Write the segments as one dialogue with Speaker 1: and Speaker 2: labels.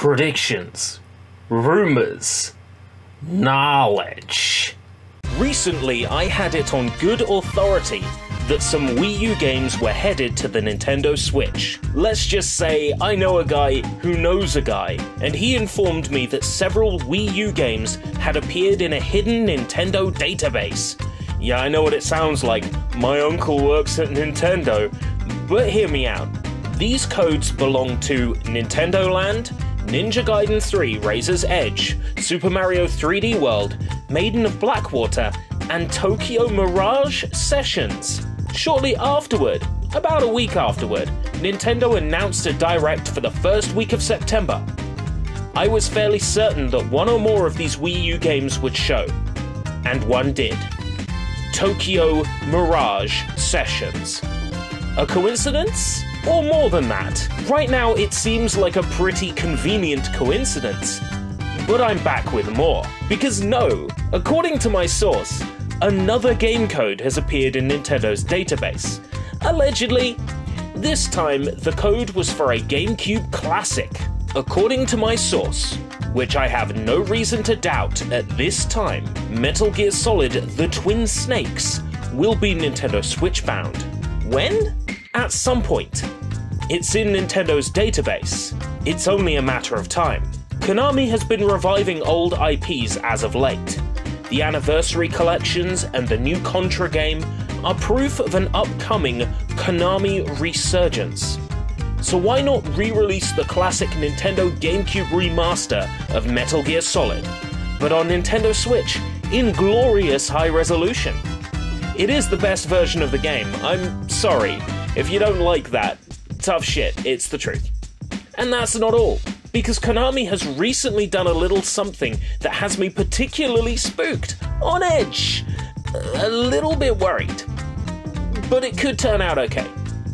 Speaker 1: predictions, rumors, knowledge. Recently, I had it on good authority that some Wii U games were headed to the Nintendo Switch. Let's just say I know a guy who knows a guy, and he informed me that several Wii U games had appeared in a hidden Nintendo database. Yeah, I know what it sounds like. My uncle works at Nintendo. But hear me out. These codes belong to Nintendo Land, Ninja Gaiden 3 Razor's Edge, Super Mario 3D World, Maiden of Blackwater, and Tokyo Mirage Sessions. Shortly afterward, about a week afterward, Nintendo announced a direct for the first week of September. I was fairly certain that one or more of these Wii U games would show, and one did. Tokyo Mirage Sessions. A coincidence? Or more than that? Right now it seems like a pretty convenient coincidence. But I'm back with more. Because no, according to my source, another game code has appeared in Nintendo's database. Allegedly, this time the code was for a GameCube classic. According to my source, which I have no reason to doubt at this time, Metal Gear Solid The Twin Snakes will be Nintendo Switch bound. When? At some point. It's in Nintendo's database. It's only a matter of time. Konami has been reviving old IPs as of late. The Anniversary Collections and the new Contra game are proof of an upcoming Konami resurgence. So why not re-release the classic Nintendo GameCube remaster of Metal Gear Solid, but on Nintendo Switch in glorious high resolution? It is the best version of the game. I'm sorry. If you don't like that, tough shit, it's the truth. And that's not all, because Konami has recently done a little something that has me particularly spooked, on edge, a little bit worried. But it could turn out okay.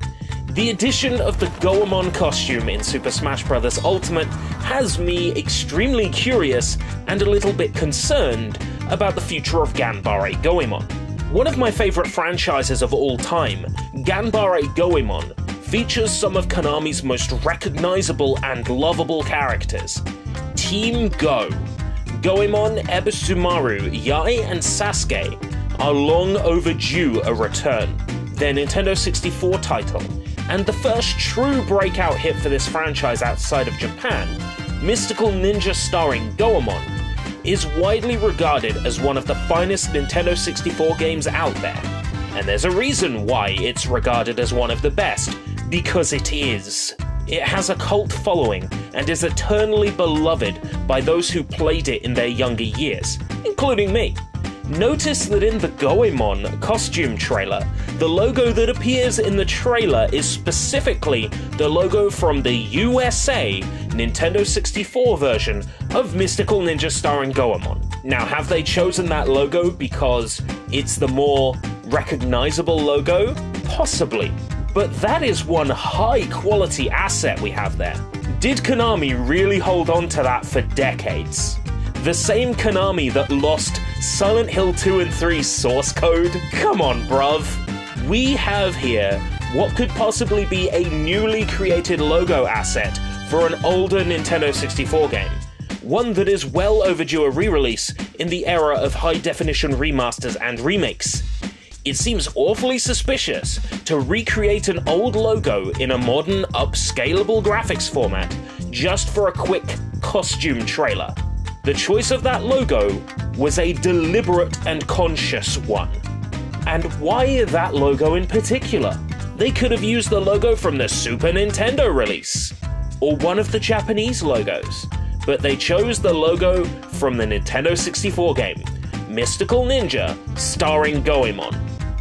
Speaker 1: The addition of the Goemon costume in Super Smash Bros. Ultimate has me extremely curious and a little bit concerned about the future of Ganbare Goemon. One of my favorite franchises of all time, Ganbare Goemon, features some of Konami's most recognizable and lovable characters. Team Go. Goemon, Ebisumaru, Yae, and Sasuke are long overdue a return. Their Nintendo 64 title, and the first true breakout hit for this franchise outside of Japan, Mystical Ninja starring Goemon, is widely regarded as one of the finest Nintendo 64 games out there. And there's a reason why it's regarded as one of the best, because it is. It has a cult following and is eternally beloved by those who played it in their younger years, including me. Notice that in the Goemon costume trailer, the logo that appears in the trailer is specifically the logo from the USA Nintendo 64 version of Mystical Ninja starring Goemon. Now, have they chosen that logo because it's the more recognizable logo? Possibly. But that is one high-quality asset we have there. Did Konami really hold on to that for decades? The same Konami that lost Silent Hill 2 and 3's source code? Come on, bruv. We have here what could possibly be a newly created logo asset for an older Nintendo 64 game. One that is well overdue a re-release in the era of high-definition remasters and remakes. It seems awfully suspicious to recreate an old logo in a modern, upscalable graphics format just for a quick costume trailer. The choice of that logo was a deliberate and conscious one. And why that logo in particular? They could have used the logo from the Super Nintendo release, or one of the Japanese logos, but they chose the logo from the Nintendo 64 game, Mystical Ninja starring Goemon.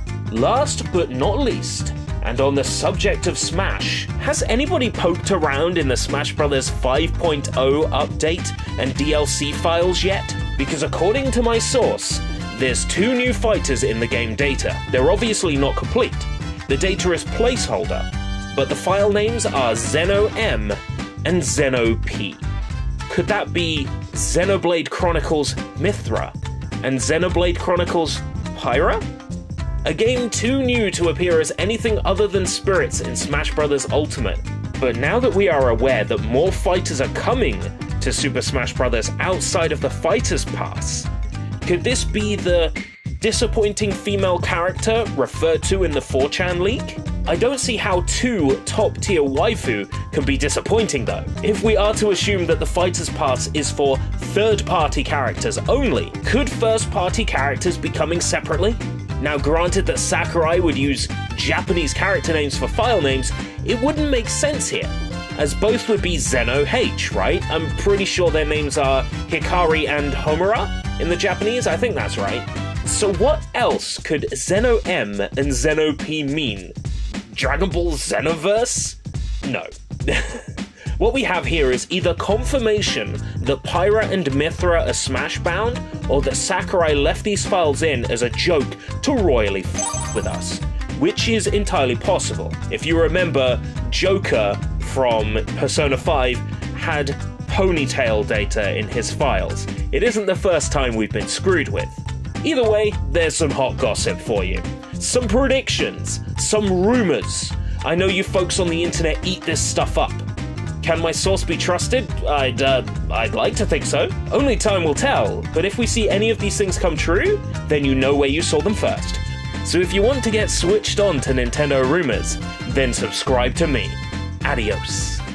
Speaker 1: Last but not least, and on the subject of Smash, has anybody poked around in the Smash Bros. 5.0 update and DLC files yet? Because according to my source, there's 2 new fighters in the game data. They're obviously not complete. The data is placeholder, but the file names are Xeno M and Xeno P. Could that be Xenoblade Chronicles Mithra and Xenoblade Chronicles Pyra? A game too new to appear as anything other than spirits in Smash Bros. Ultimate. But now that we are aware that more fighters are coming to Super Smash Bros. Outside of the Fighters Pass, could this be the disappointing female character referred to in the 4chan leak? I don't see how 2 top-tier waifu can be disappointing though. If we are to assume that the Fighters Pass is for third-party characters only, could first-party characters be coming separately? Now granted that Sakurai would use Japanese character names for file names, it wouldn't make sense here, as both would be Zeno H, right? I'm pretty sure their names are Hikari and Homura in the Japanese, I think that's right. So what else could Zeno M and Zeno P mean? Dragon Ball Xenoverse? No. What we have here is either confirmation that Pyra and Mythra are Smash bound, or that Sakurai left these files in as a joke to royally with us, which is entirely possible. If you remember, Joker from Persona 5 had ponytail data in his files. It isn't the first time we've been screwed with. Either way, there's some hot gossip for you. Some predictions, some rumors. I know you folks on the internet eat this stuff up. Can my source be trusted? I'd like to think so. Only time will tell, but if we see any of these things come true, then you know where you saw them first. So if you want to get switched on to Nintendo rumors, then subscribe to me. Adios.